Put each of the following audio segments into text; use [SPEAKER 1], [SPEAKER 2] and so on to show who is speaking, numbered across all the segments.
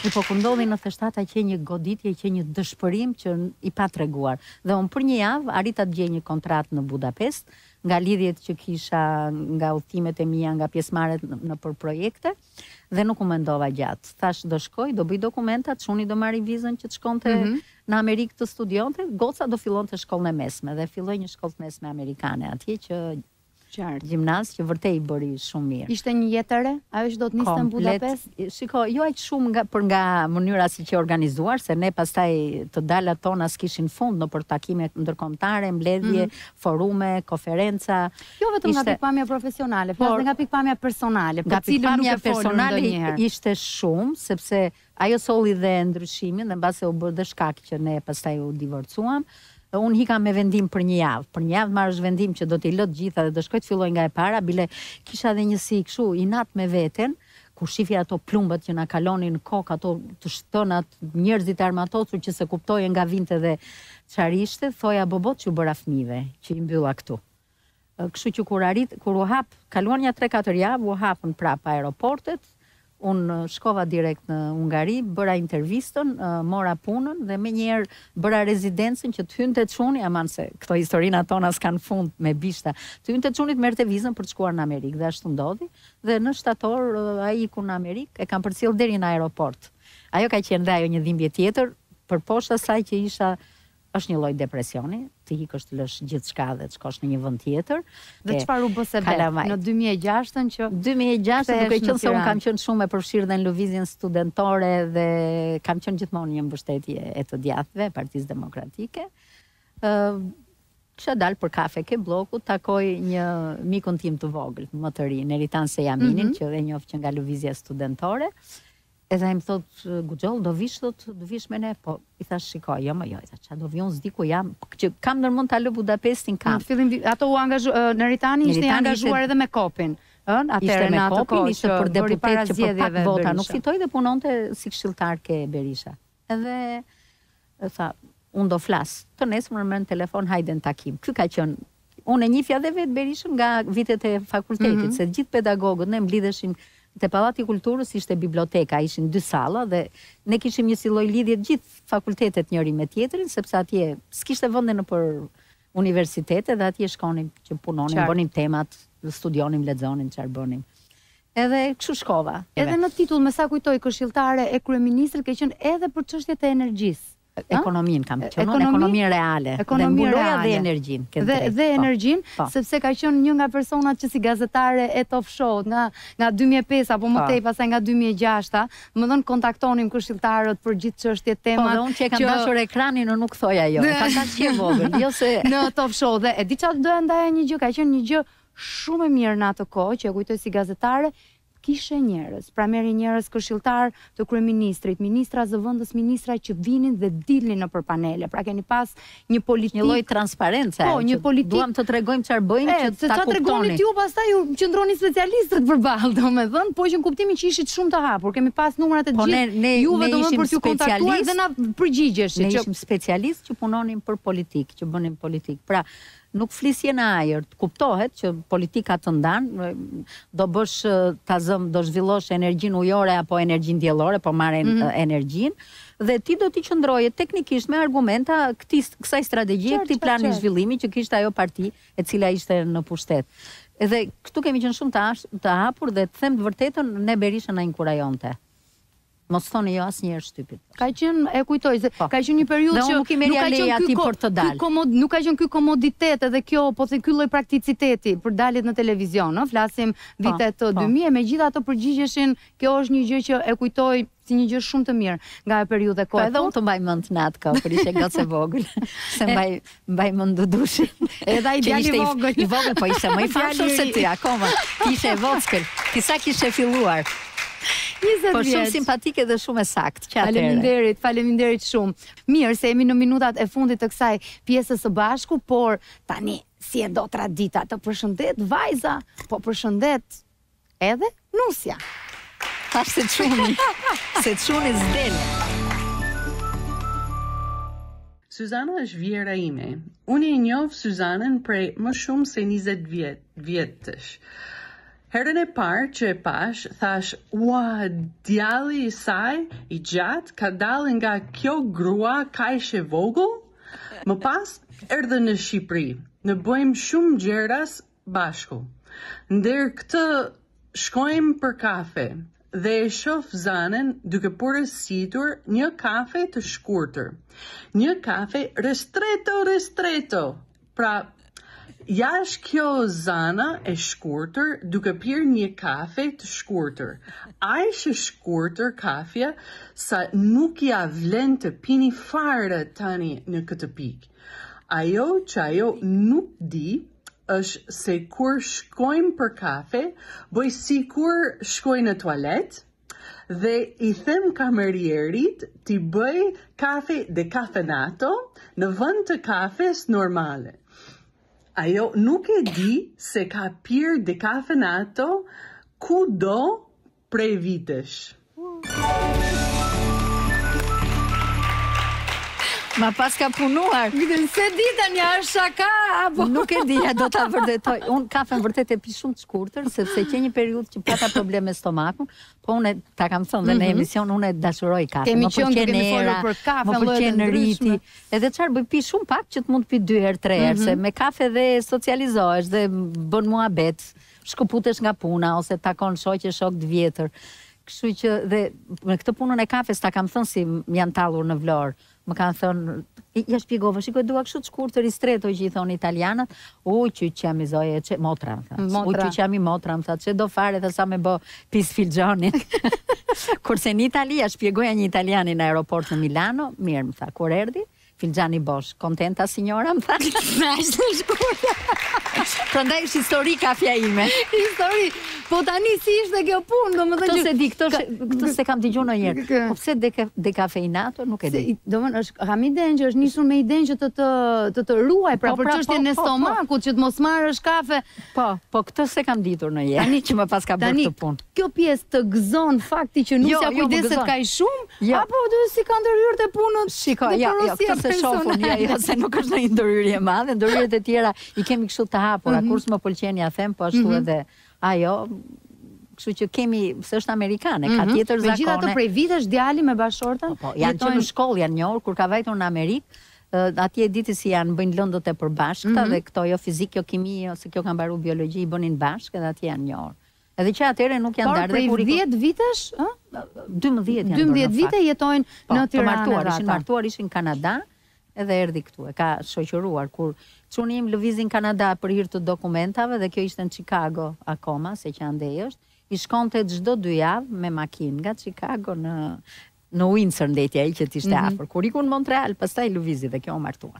[SPEAKER 1] Po kur ndodhi në 97 që një goditje, që një dëshpërim që i pa treguar. Dhe unë për një javë arrita të gjej një kontratë në Budapest, nga lidhjet që kisha, nga udhëtimet e mia, nga pjesëmarrjet në për projekte, dhe nuk u mendova gjatë. Thash do shkoj, do bëj dokumentat, çuni do marri vizën që të shkonte në Amerikë të studionte, goca do fillonte shkollën e mesme dhe filloi një shkollë mesme amerikane atje që gjimnaz që vërtet i bëri shumë mirë.
[SPEAKER 2] Ishte një jetë e re? Ajo që do të niste në Budapest?
[SPEAKER 1] Shiko, jo aq shumë nga mënyra si që organizuar, se ne pastaj të dalat tona s'kishin fund në për takime ndërkombëtare, mbledhje, forume, konferenca.
[SPEAKER 2] Jo vetëm nga pikpamja profesionale, por nga pikpamja personale,
[SPEAKER 1] nga pikpamja personale ishte shumë, sepse ajo solli dhe ndryshimin, dhe mbase u bë dhe shkak që ne pastaj u divorcuam. Unë hika me vendim për një javë. Për një javë marrësh vendim që do t'i lë të gjitha dhe do shkoj të filloj nga e para, bile kisha dhe një si kështu inat me veten, kur shifja ato plumbët që na kalonin në kokë, ato të shtënat, njerëzit armatosur që se kuptoje nga vinte dhe çfarë ishte, thoja bobot që u bëra fëmijëve, që i mbylla këtu. Kështu që kur u hap, kaluan ja 3-4 javë, u hapën prapë aeroportet. Unë shkova direkt në Ungari, bëra intervistën, mora punën dhe me njerë bëra rezidencën që të hynte çuni, aman se këto historina tona s'kan fund me bishta, të hynte çunit merrte vizën për të shkuar në Amerikë dhe ashtu ndodhi, dhe në shtator ai iku në Amerikë, e kam përcjell deri në aeroport. Ajo ka qenë dhe ajo një dhimbje tjetër, për poshtë asaj që isha është një lloj depresioni, të ikësh të lësh gjithçka dhe të shkosh në një vend tjetër.
[SPEAKER 2] Dhe çfarë u bë se në 2006-ën që
[SPEAKER 1] 2006 duke qenë se unë kam qenë shumë e përfshirë dhe në lëvizjen studentore dhe kam qenë gjithmonë një mbështetje e të djathtëve, Partisë Demokratike. Kisha dalë për kafe ke bloku, takoj një mikun tim të vogël, më të ri, Neritan Sejaminin, që dhe njoh që nga lëvizja studentore. Edhe ai më thot, Guxholl, do vish me ne, po i thash shikoj, jo, i thash, çfarë do vi, unë s'di ku jam, që kam ndërmend ta lë Budapestin kam.
[SPEAKER 2] Në fillim ato u Neritani ishte i angazhuar edhe me kopin.
[SPEAKER 1] Ishte me kopin, ishte për deputet që për pak vota nuk fitoi dhe punonte si këshilltar ke Berisha. Edhe tha, unë do flas. Të nesër më në telefon, hajde në takim. Ky ka qenë, unë e njihja dhe vetë Berishën nga vitet e fakultetit, se gjithë pedagogët ne mblidheshim te Pallati i Kulturës, ishte biblioteka, ishin 2 salla dhe ne kishim një si lloj lidhje gjithë fakultetet njëri me tjetrin, sepse atje s'kishte vende në për universitete dhe atje shkonim që punonim, bënim temat, studionim, lexonim, çfarë bënim. Edhe kështu shkova.
[SPEAKER 2] Edhe në titull, me sa kujtoj, këshilltare e kryeministrit ke qenë edhe për çështjet e energjisë.
[SPEAKER 1] Ekonominë kam qenë, ekonominë reale. Dhe mbuloja dhe energjinë.
[SPEAKER 2] Dhe energjinë, sepse ka qenë një nga personat që si gazetare e Top Show nga 2005 apo më tej, pastaj nga 2006, më dhënë kontaktonim këshilltarët për gjithë çështjet, temat.
[SPEAKER 1] Po, dhe unë që e kam dashur ekranin, nuk thoja jo. Ka kaq që vogël, jo se
[SPEAKER 2] në Top Show dhe e di çfarë doja ndaja një gjë, ka qenë një gjë shumë e mirë në atë kohë që e kujtoj si gazetare. Kishe njerëz, pra merri njerëz këshilltar të kryeministrit, ministra zëvendës, ministra që vinin dhe dilnin nëpër panele. Pra keni pas një politikë,
[SPEAKER 1] një lloj transparence.
[SPEAKER 2] Po, një politikë.
[SPEAKER 1] Duam të tregojmë çfarë bëjmë që ta kuptoni.
[SPEAKER 2] Tregoni ju, pastaj ju qëndroni specialistët përballë, domethënë, po që në kuptimin që ishit shumë të hapur. Kemi pas numrat e gjithë. Juve domethënë për t'ju kontaktuar dhe na përgjigjeshit.
[SPEAKER 1] Ne ishim specialistë që punonin për politikë, që bënim politikë. Pra nuk flisje në ajër, kuptohet që politika të ndanë, do bësh do zhvillosh energjinë ujore apo energjinë diellore, po marrin energjinë, dhe ti do t'i qëndroje teknikisht me argumenta kësaj strategjie, këtij plani zhvillimi që kishte ajo parti e cila ishte në pushtet. Edhe këtu kemi qenë shumë të hapur dhe të them të vërtetën, ne Berishën na inkurajonte. Mos thoni jo asnjëherë shtypit.
[SPEAKER 2] Ka qenë, e kujtoj, ka qenë një periudhë që
[SPEAKER 1] nuk ka
[SPEAKER 2] qenë ky komoditet edhe kjo, po se ky lloj prakticiteti për daljet në televizion, ëh, flasim vitet 2000, megjithatë përgjigjeshin, kjo është një gjë që e kujtoj si një gjë shumë të mirë nga e periudhe kohë.
[SPEAKER 1] Edhe unë të mbaj mend në atë kohë, për ishte gocë vogël. Se mbaj mend Dudushin.
[SPEAKER 2] Edhe ai djali
[SPEAKER 1] i vogël, po ishte më i famshëm se ti akoma. Ishe e vockël. Ti sa kishe filluar. Po shumë simpatike dhe shumë e saktë.
[SPEAKER 2] Faleminderit shumë. Mirë, se jemi në minutat e fundit të kësaj pjesës së bashku, por tani si e do tradita, të përshëndet vajza, po përshëndet edhe nusja.
[SPEAKER 1] Tash se çuni s'del.
[SPEAKER 3] Suzana është vjera ime. Unë e njoh Suzanën prej më shumë se 20 vjetësh. Herën e parë që e pash, thash, ua, djalli I saj, I gjatë, ka dalë nga kjo grua kaq e vogël? Më pas, erdhe në Shqipëri. Ne bëjmë shumë gjëras bashku. Ndër këtë shkojmë për kafe dhe e shoh Zanën duke porositur një kafe të shkurtër. Një kafe ristretto. Pra, jash kjo Zana e shkurtër duke pirë një kafe të shkurtër. Aq e shkurtër kafja sa nuk ja vlen të pini fare tani në këtë pikë. Ajo që ajo nuk di është se kur shkojmë për kafe, bëj sikur shkoj në tualet dhe I them kamerierit t'i bëj kafe decafenato në vend të kafes normale. Ajo nuk e di se ka pirë decafenato kudo prej vitesh.
[SPEAKER 1] Ma pas ka punuar.
[SPEAKER 2] Se dita një është shaka, apo?
[SPEAKER 1] Nuk e dija, do ta vërtetoj. Unë kafen vërtet e pi shumë të shkurtër, sepse që një periudhë që pata probleme me stomakun, po unë ta kam thënë dhe në emision, unë e dashuroj kafe. Më pëlqen era, më pëlqen riti. Edhe çfarë bëj, pi shumë pak që të mund të pi 2 herë, 3 herë, se me kafe dhe socializohesh dhe bën muhabet, shkëputesh nga puna ose takon shok të vjetër. Kështu që dhe me këtë punën e kafes ta kam thënë si janë tallur në Vlorë. Më kanë thënë, ja shpjegova, shikoj dua kështu të shkurtër ristretto që I thonë italianët. Që qemi zoje, motra, më tha. Që qemi motra, më tha, që do fare, dhe sa me bë pis filxhonin. Kurse në Itali, ja shpjegoja një italiani në aeroport në Milano, mirë, më tha, kur erdhi, filxhani bosh, kontenta signora, më tha. Prandaj është histori kafja ime.
[SPEAKER 2] Histori. Po tani si ishte kjo punë, domethënë
[SPEAKER 1] që se di këtë se kam dëgjuar ndonjëherë. Po pse dekafeinato, nuk e di.
[SPEAKER 2] Domethënë kam idenë që është nisur me idenë që të ruaj pra për çështjen e stomakut që të mos marrësh kafe.
[SPEAKER 1] Po këtë se kam ditur ndonjëherë. Tani që më pas ka bërë këtë punë.
[SPEAKER 2] Kjo pjesë të gëzon fakti që nuk ja kujdeset kaq shumë, apo si ka ndërhyrë te punët?
[SPEAKER 1] Shikoj, këtë se shofun, se nuk është ndonjë ndërhyrje e madhe, ndërhyrjet e tjera I kemi kështu të hapura, kur s'më pëlqen ja them, po ashtu edhe ajo, kështu që kemi, se është amerikane, ka tjetër zakone.
[SPEAKER 2] Megjithatë prej vitesh djali me bashortën,
[SPEAKER 1] janë që në shkollë janë njohur, kur ka vajtur në Amerikë, atje diti si janë bëjnë lëndët e përbashkëta dhe këto jo fizik, jo kimi, ose kjo kanë mbaruar biologji, I bënin bashkë dhe atje janë njohur. Edhe që atëre nuk janë darë
[SPEAKER 2] dhe kur 10 vitesh,
[SPEAKER 1] 12 janë.
[SPEAKER 2] 12 vite jetojnë në Tiranë.
[SPEAKER 1] Ishin martuar, ishin në Kanada, edhe erdhi këtu. E ka shoqëruar kur çuni im lëvizin Kanada për hir të dokumentave dhe kjo ishte në Chicago akoma, se që andej është. I shkonte çdo 2 javë me makinë nga Chicago në Windsor ndetja ai që ishte afër. Kur ikun në Montreal, pastaj lëvizi dhe kjo u martua.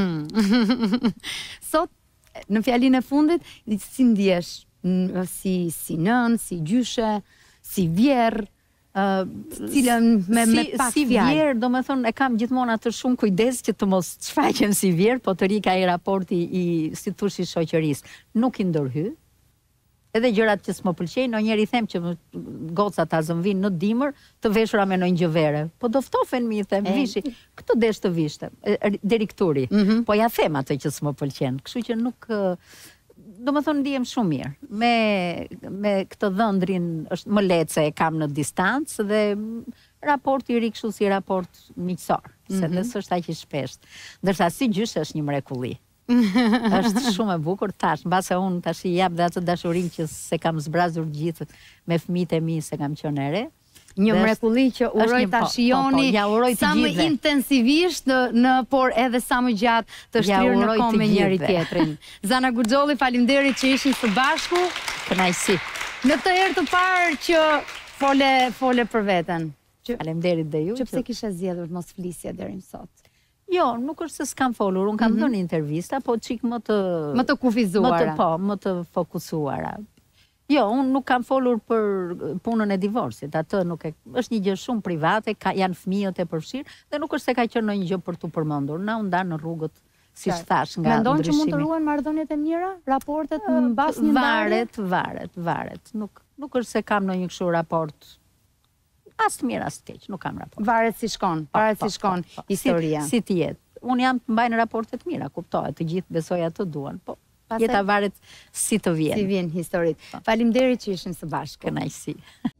[SPEAKER 2] Sot në fjalinë e fundit, si ndjesh? Si nën, si gjyshe, si vjerë, cilën me pak
[SPEAKER 1] si vjerë, do me thonë, e kam gjithmonë atë shumë kujdes që të mos shfaqen si vjerë, po të rika I raporti si thush I shoqërisë. Nuk I ndërhy, edhe gjërat që s'më pëlqejnë, ndonjëherë I them që gocat ta zëmvin në dimër, të veshura me ndonjë gjë vere. Po do ftofen mi, them, vishi, këtë desh të vishte, deri këturi. Po ja them atë që s'më pëlqen. Kështu që nuk do më thonë ndihem shumë mirë. Me këtë dhëndrin është më lehtë se e kam në distancë dhe raporti I ri kështu si raport miqësor, se dhe s'është aq I shpesht. Ndërsa si gjyshe është një mrekulli. Është shumë e bukur tash, mbase unë tash I jap dhe atë dashurinë që se kam zbrazur gjithë me fëmijët e mi se kam qenë e re.
[SPEAKER 2] Një mrekulli që uroj ta shijoni sa më intensivisht por edhe sa më gjatë të shtrirë në kohë me njëri tjetrin. Zana Guxholli, faleminderit që ishin së bashku.
[SPEAKER 1] Kënaqësi.
[SPEAKER 2] Në të herë të parë që fole për veten.
[SPEAKER 1] Faleminderit dhe ju.
[SPEAKER 2] Që pse kishe zgjedhur të mos flisje deri më sot?
[SPEAKER 1] Jo, nuk është se s'kam folur, unë kam dhënë intervista, po çik më
[SPEAKER 2] të kufizuara.
[SPEAKER 1] Më të fokusuara. Jo, unë nuk kam folur për punën e divorcit, atë nuk është një gjë shumë private, janë fëmijët e përfshirë, dhe nuk është se ka qenë ndonjë gjë për tu përmendur. Na u ndan në rrugët, siç thash, nga
[SPEAKER 2] ndryshimi. Mendon që mund të ruhen marrëdhëniet e mira, raportet mbas një ndarje?
[SPEAKER 1] Varet. Nuk është se kam ndonjë kështu raport as të mirë as të keq, nuk kam raport.
[SPEAKER 2] Varet si shkon historia.
[SPEAKER 1] Si të jetë. Unë jam të mbajnë raportet mira, kuptohet, të gjithë besoj atë duan, po Jeta varet si të vjen.
[SPEAKER 2] Si vjen historit. Faleminderit që ishim së bashku.
[SPEAKER 1] Kënaqësi.